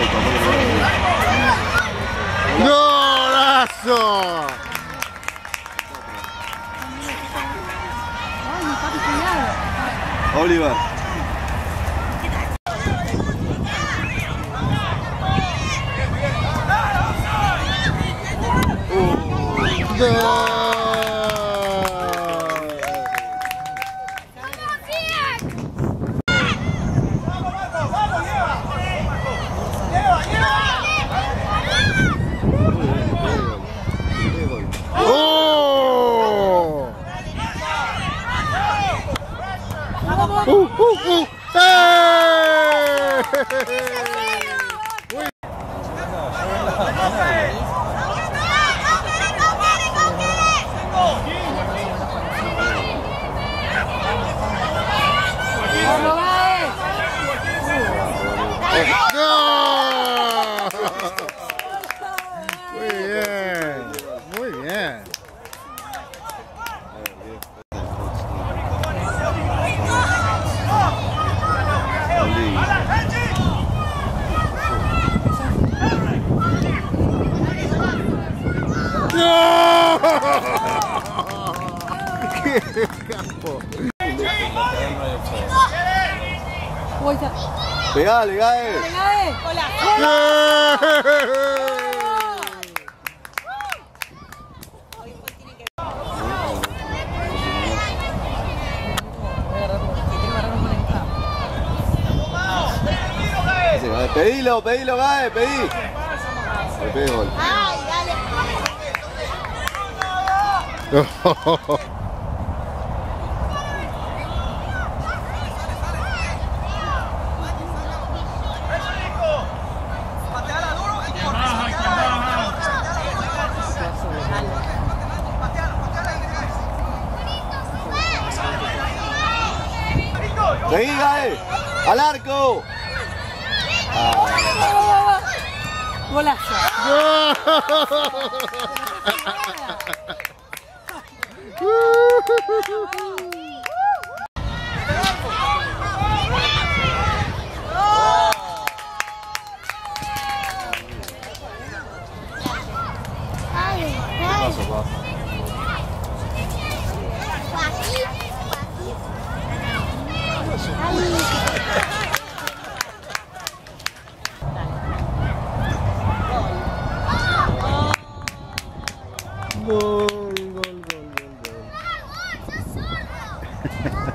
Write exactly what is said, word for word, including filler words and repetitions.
¡Golazo! Oliver. Uh, uh, uh. ¡Eh! Muy bien, muy bien. ¡No! ¡Qué campo! Pegale, Gae. Pedilo, pedilo, Gae, pedí. Le pedí gol. Ay, dale. Seguí, Gae. Al arco. Golazo. Gol, gol, gol, gol, gol.